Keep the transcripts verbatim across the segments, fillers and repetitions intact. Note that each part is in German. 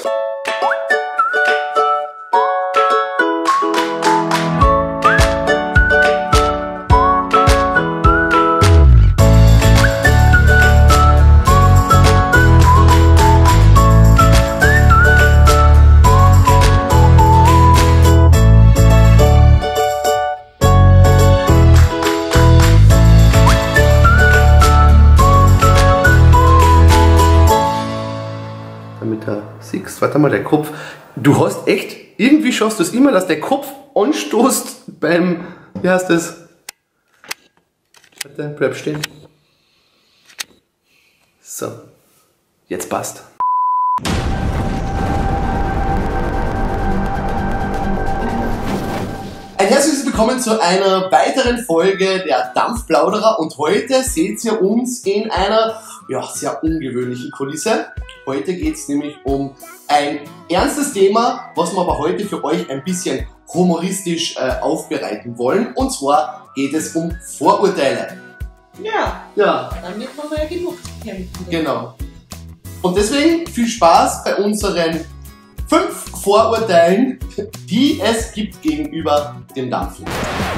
Siehst, warte mal, der Kopf. Du hast echt, irgendwie schaffst du es immer, dass der Kopf anstoßt beim, wie heißt das? Warte, bleib stehen. So, jetzt passt. Ein herzliches Willkommen zu einer weiteren Folge der Dampfplauderer und heute seht ihr uns in einer ja, sehr ungewöhnlichen Kulisse. Heute geht es nämlich um ein ernstes Thema, was wir aber heute für euch ein bisschen humoristisch äh, aufbereiten wollen. Und zwar geht es um Vorurteile. Ja, ja. Damit haben wir ja genug zu kämpfen. Genau. Und deswegen viel Spaß bei unseren fünf Vorurteilen, die es gibt gegenüber dem Dampfen.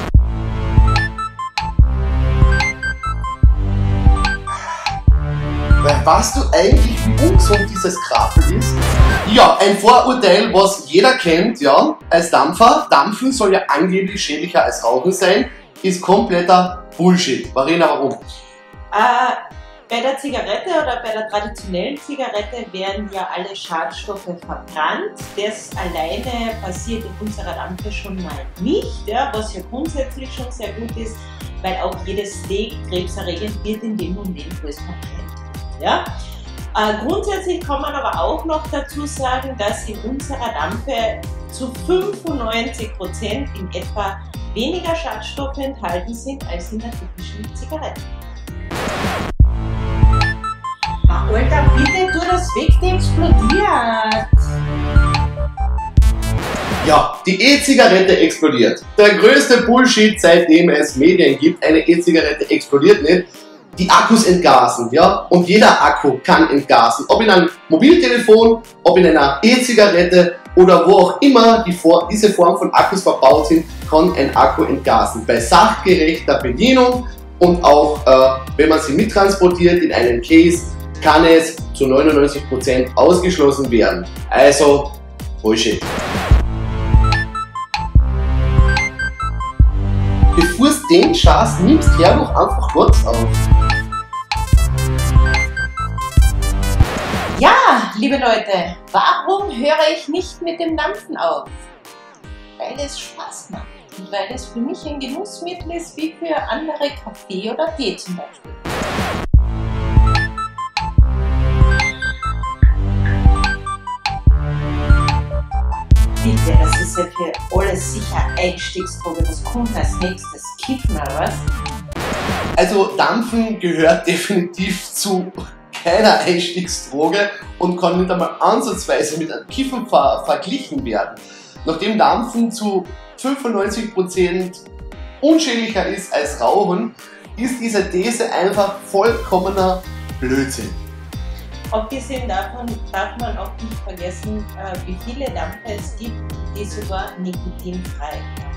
Weißt du eigentlich, wie ungesund dieses Krafel ist? Ja, ein Vorurteil, was jeder kennt, ja, als Dampfer. Dampfen soll ja angeblich schädlicher als Rauchen sein, ist kompletter Bullshit. Marina, warum? Äh, bei der Zigarette oder bei der traditionellen Zigarette werden ja alle Schadstoffe verbrannt. Das alleine passiert in unserer Dampfe schon mal nicht, ja, was ja grundsätzlich schon sehr gut ist, weil auch jedes Steak krebserregend wird in dem Moment, wo es verbrennt. Ja? Äh, grundsätzlich kann man aber auch noch dazu sagen, dass in unserer Dampfe zu fünfundneunzig Prozent in etwa weniger Schadstoffe enthalten sind als in der typischen Zigarette. Ach, Alter, bitte tu das weg, die explodiert! Ja, die E-Zigarette explodiert. Der größte Bullshit, seitdem es Medien gibt. Eine E-Zigarette explodiert nicht. Die Akkus entgasen, ja, und jeder Akku kann entgasen, ob in einem Mobiltelefon, ob in einer E-Zigarette oder wo auch immer die For diese Form von Akkus verbaut sind, kann ein Akku entgasen. Bei sachgerechter Bedienung und auch äh, wenn man sie mittransportiert in einen Case, kann es zu neunundneunzig Prozent ausgeschlossen werden. Also, Bullshit. Bevor es den Schatz nimmst, hör doch einfach kurz auf. Ja, liebe Leute, warum höre ich nicht mit dem Dampfen auf? Weil es Spaß macht und weil es für mich ein Genussmittel ist wie für andere Kaffee oder Tee zum Beispiel. Bitte, das ist ja für alles sicher Einstiegsdroge. Was kommt als nächstes? Kiffen oder was? Also Dampfen gehört definitiv zu keiner Einstiegsdroge und kann nicht einmal ansatzweise mit einem Kiffen ver verglichen werden. Nachdem Dampfen zu fünfundneunzig Prozent unschädlicher ist als Rauchen, ist diese These einfach vollkommener Blödsinn. Abgesehen davon darf man auch nicht vergessen, wie viele Dampfer es gibt, die sogar nikotinfrei sind.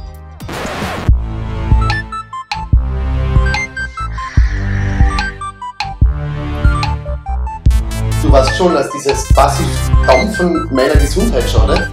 Du weißt schon, dass dieses Passivdampfen meiner Gesundheit schadet?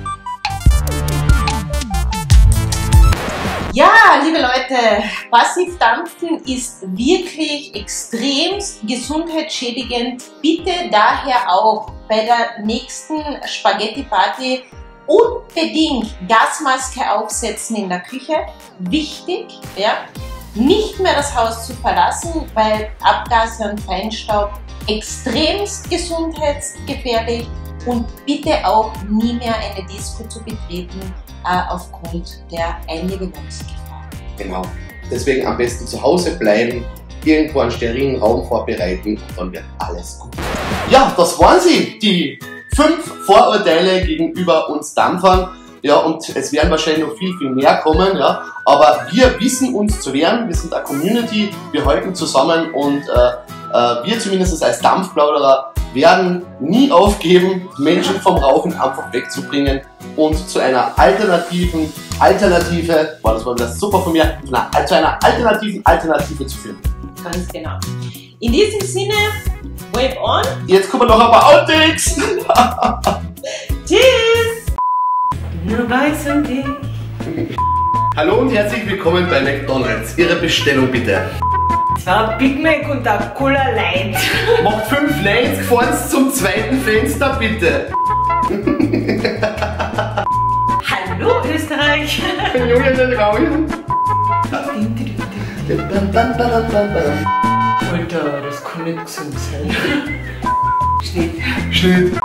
Ja, liebe Leute, Passivdampfen ist wirklich extremst gesundheitsschädigend. Bitte daher auch bei der nächsten Spaghetti-Party unbedingt Gasmaske aufsetzen in der Küche. Wichtig, ja, nicht mehr das Haus zu verlassen, weil Abgase und Feinstaub extremst gesundheitsgefährlich und bitte auch nie mehr eine Disco zu betreten äh, aufgrund der Einwilligungsgefahr. Genau. Deswegen am besten zu Hause bleiben, irgendwo einen sterilen Raum vorbereiten und dann wird alles gut. Ja, das waren sie, die fünf Vorurteile gegenüber uns Dampfern. Ja, und es werden wahrscheinlich noch viel, viel mehr kommen, ja. Aber wir wissen uns zu wehren, wir sind eine Community, wir halten zusammen und äh, Äh, wir zumindest als Dampfplauderer werden nie aufgeben, Menschen vom Rauchen einfach wegzubringen und zu einer alternativen Alternative, boah, das war wieder super von mir, zu einer alternativen Alternative zu führen. Ganz genau. In diesem Sinne, wave on. Jetzt kommen noch ein paar Outtakes. Tschüss. Nur weiß und ich. Hallo und herzlich willkommen bei McDonald's. Ihre Bestellung bitte. Zwei Big Mac und ein Cola Light. Macht fünf Lanes, gefahren zum zweiten Fenster bitte. Hallo Österreich. Alter, das kann nicht gesund sein. Schnitt. Schnitt.